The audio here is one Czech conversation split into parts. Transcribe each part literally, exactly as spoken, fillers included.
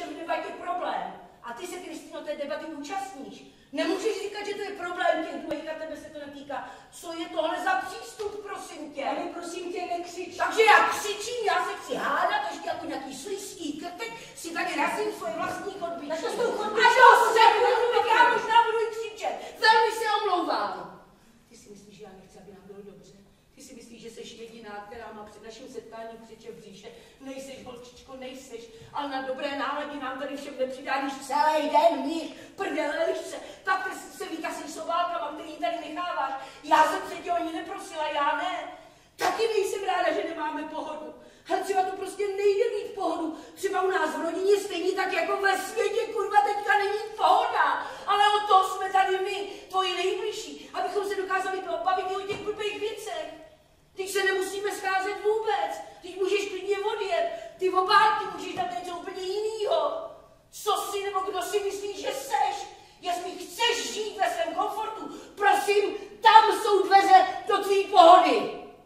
všem v debatě problém. A ty se, Kristýno, té debaty účastníš. Nemůžeš říkat, že to je problém těch druhých a tebe se to netýká. Co je tohle za přístup, prosím tě? Ale prosím tě, nekřič. Takže já křičím, já se chci hádat, ještě jako nějaký slizký krtek, si tady razím svoje vlastní chodbičky. Tak to s tou chodbičkou. A to se, já možná budu i křičet. Velmi se omlouvám. Ty si myslíš, že já nechci, aby nám bylo dobře? Ty si myslíš, že jsi jediná, která má před naším setkáním křiče v bříše. Nejseš, holčičko, nejseš, ale na dobré náladě nám tady všem nepřidáš celý den mír, prdel, lišce. Tak se vykasíš sobálkama, který tady necháváš. Já jsem se tě o ní neprosila, já ne. Taky nejsem ráda, že nemáme pohodu. Ale třeba to prostě nejde mít pohodu. Třeba u nás v rodině stejně tak jako ve světě, kurva, teďka není pohoda. Ale o to jsme tady my, tvoji nejbližší, abychom se dokázali pobavit i o těch blbých věcech. Teď se nemusíme scházet vůbec. Teď můžeš klidně odjet. Ty obálky můžeš dát něco úplně jinýho. Co si nebo kdo si myslíš, že seš? Jestli chceš žít ve svém komfortu, prosím, tam jsou dveře do tvý pohody.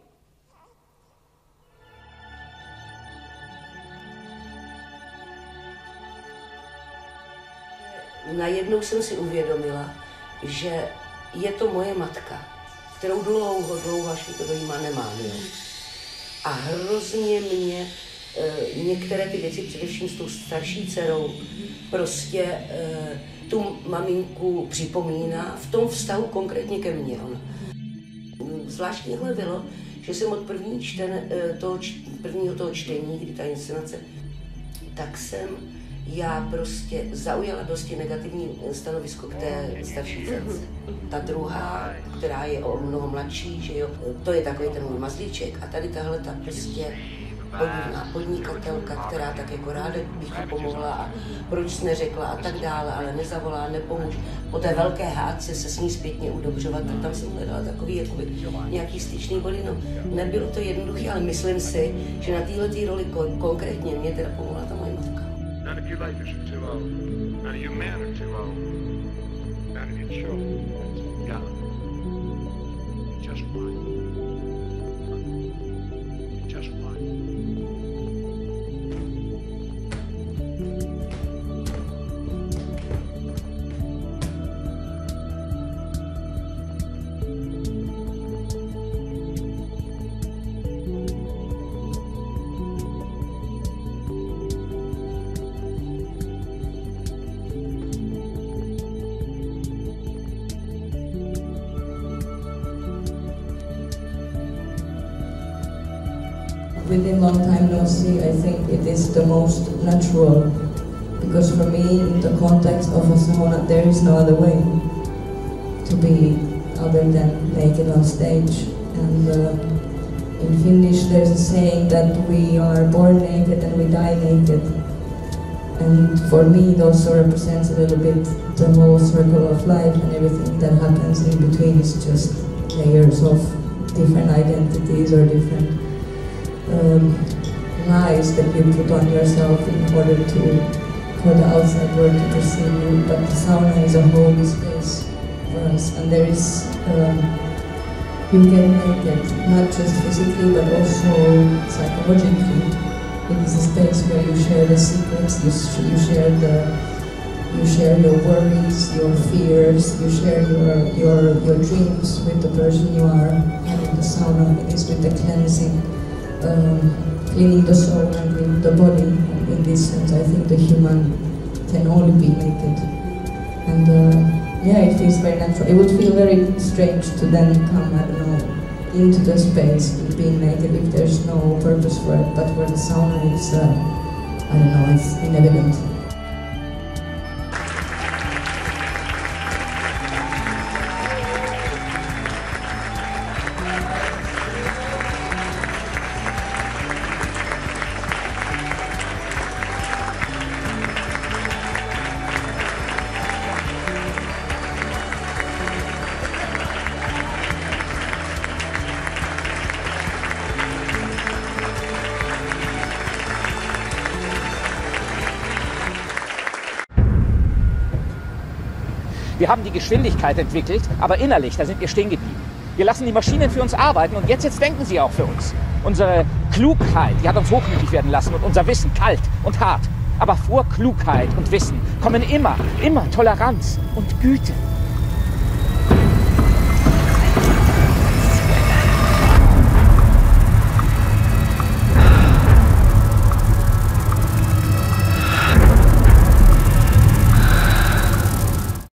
Najednou jsem si uvědomila, že je to moje matka, kterou dlouho, dlouho, až to dojíma nemám. Jo? A hrozně mě e, některé ty věci, především s tou starší dcerou, prostě e, tu maminku připomíná v tom vztahu konkrétně ke mně. Ona. Zvláštně tohle bylo, že jsem od první čten, toho, prvního toho čtení, kdy ta inscenace, tak jsem já prostě zaujala dosti negativní stanovisko k té starší dcerce. Ta druhá, která je o mnoho mladší, že jo, to je takový ten můj mazlíček. A tady tahle ta prostě podivná podnikatelka, která tak jako ráda bych jí pomohla a proč jsi neřekla a tak dále, ale nezavolá, nepomůž. Po té velké hádce se s ní zpětně udobřovat, tak tam jsem hledala takový jakoby nějaký styčný body. No, nebylo to jednoduché, ale myslím si, že na této roli kon- konkrétně mě teda pomohla ta moje matka. None of your life is too old. None of your men are too old. None of your children are too young. You're just one. You're just one. Within long time no see, I think it is the most natural, because for me, in the context of a sauna, there is no other way to be other than naked on stage. And uh, in Finnish, there's a saying that we are born naked and we die naked. And for me, it also represents a little bit the whole circle of life, and everything that happens in between is just layers of different identities or different Um, lies that you put on yourself in order to, for the outside world to perceive you. But the sauna is a holy space for us, and there is, um, you get naked, not just physically, but also psychologically. It is a space where you share the secrets, you, sh you share the, you share your worries, your fears, you share your, your, your dreams with the person you are. And in the sauna, it is with the cleansing, Um, cleaning the soul and cleaning the body. And in this sense, I think the human can only be naked. And uh, yeah, it feels very natural. It would feel very strange to then come, I don't know, into the space being naked if there's no purpose for it. But for the sauna, it's, uh, I don't know, it's inevident. Wir haben die Geschwindigkeit entwickelt, aber innerlich, da sind wir stehen geblieben. Wir lassen die Maschinen für uns arbeiten und jetzt, jetzt denken sie auch für uns. Unsere Klugheit, die hat uns hochmütig werden lassen und unser Wissen kalt und hart. Aber vor Klugheit und Wissen kommen immer, immer Toleranz und Güte.